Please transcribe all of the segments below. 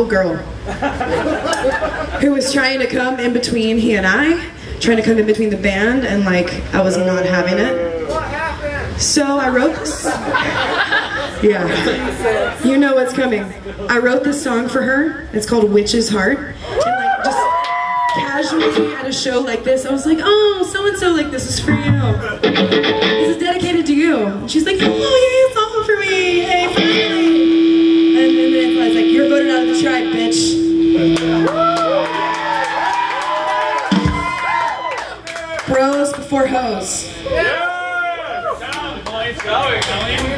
girl who was trying to come in between he and I, trying to come in between the band, and like I was not having it. What happened? So I wrote this. Yeah, you know what's coming. I wrote this song for her. It's called Witch's Heart. And like just casually at a show like this, I was like, oh, so-and-so, like this is for you. This is dedicated to you. And she's like, oh yeah, it's all for me. Hey, finally. And then I was like, you're voted out of the tribe, bitch. Bros before hoes. Yeah! Sound points going.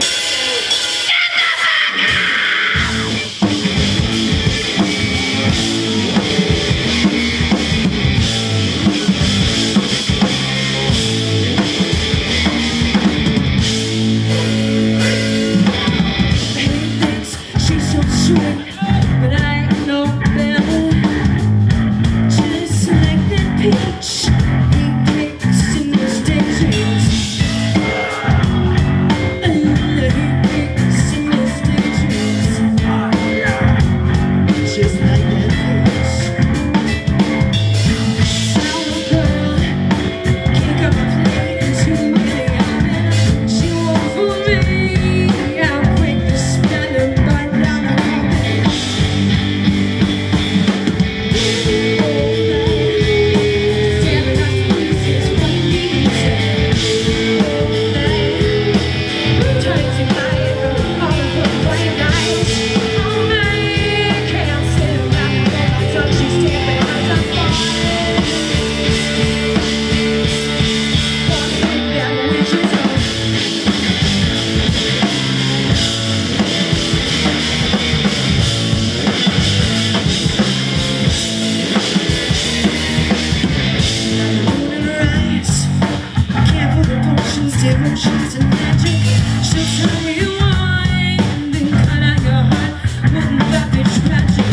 She's in magic. She'll tell you why, and then cut out your heart. Wouldn't that be tragic?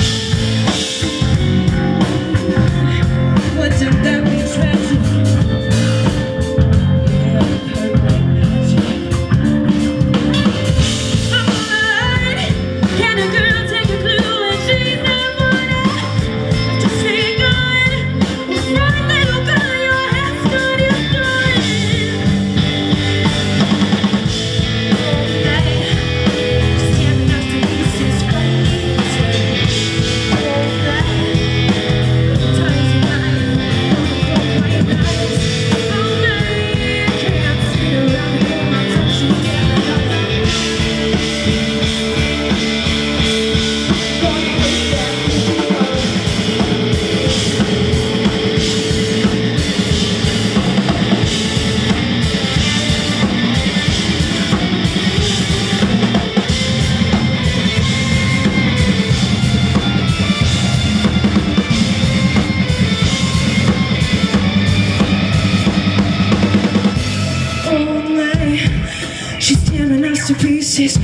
Wouldn't that be tragic? Yeah, perfect magic. Alright, can a girl take a clue when she's not wanted? Just say good. Right, little girl, your head's done, you're done. She's tearing us to pieces.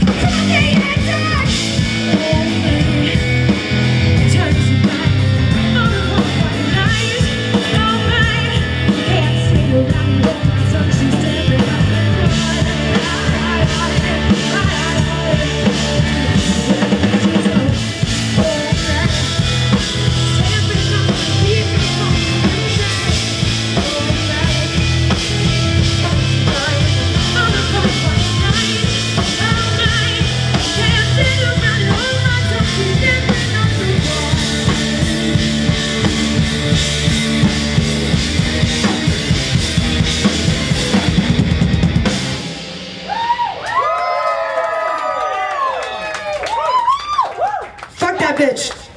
Fuck that bitch.